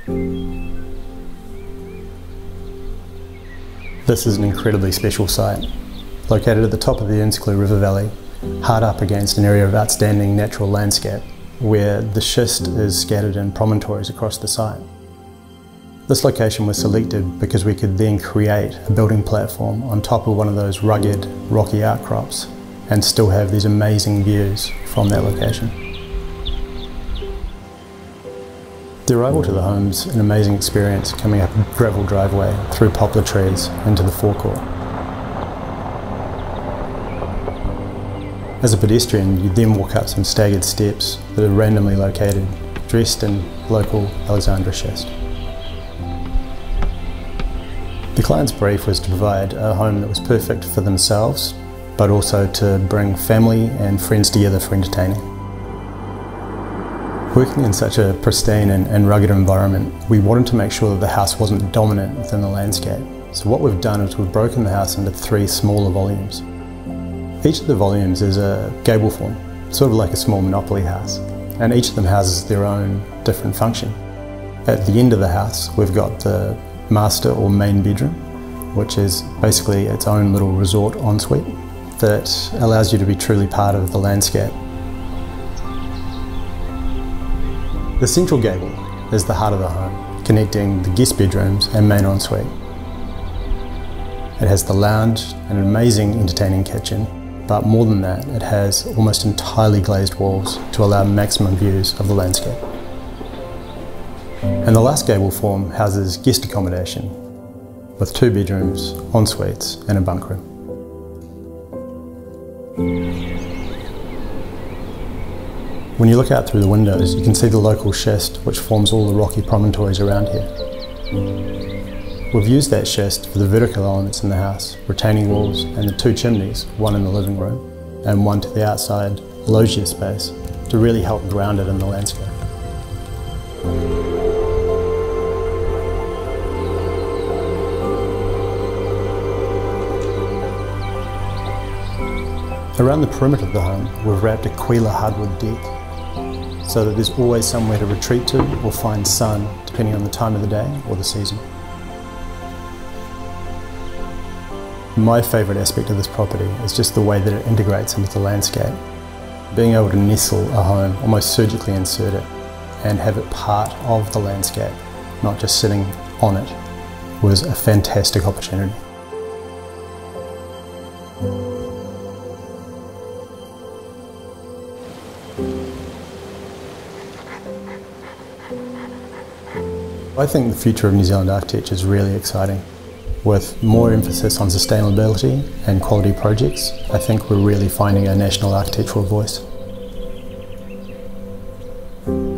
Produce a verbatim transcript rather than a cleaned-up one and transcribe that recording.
This is an incredibly special site, located at the top of the Earnscleugh River Valley, hard up against an area of outstanding natural landscape, where the schist is scattered in promontories across the site. This location was selected because we could then create a building platform on top of one of those rugged, rocky outcrops and still have these amazing views from that location. The arrival to the home is an amazing experience, coming up a gravel driveway through poplar trees into the forecourt. As a pedestrian, you then walk up some staggered steps that are randomly located, dressed in local Alexandra schist. The client's brief was to provide a home that was perfect for themselves, but also to bring family and friends together for entertaining. Working in such a pristine and, and rugged environment, we wanted to make sure that the house wasn't dominant within the landscape. So what we've done is we've broken the house into three smaller volumes. Each of the volumes is a gable form, sort of like a small monopoly house, and each of them houses their own different function. At the end of the house, we've got the master or main bedroom, which is basically its own little resort ensuite that allows you to be truly part of the landscape. The central gable is the heart of the home, connecting the guest bedrooms and main ensuite. It has the lounge and an amazing entertaining kitchen, but more than that, it has almost entirely glazed walls to allow maximum views of the landscape. And the last gable form houses guest accommodation, with two bedrooms, en-suites and a bunk room. When you look out through the windows, you can see the local schist, which forms all the rocky promontories around here. We've used that schist for the vertical elements in the house, retaining walls and the two chimneys, one in the living room and one to the outside loggia space, to really help ground it in the landscape. Around the perimeter of the home, we've wrapped a Quila hardwood deck, so that there's always somewhere to retreat to or find sun, depending on the time of the day or the season. My favourite aspect of this property is just the way that it integrates into the landscape. Being able to nestle a home, almost surgically insert it, and have it part of the landscape, not just sitting on it, was a fantastic opportunity. I think the future of New Zealand architecture is really exciting. With more emphasis on sustainability and quality projects, I think we're really finding a national architectural voice.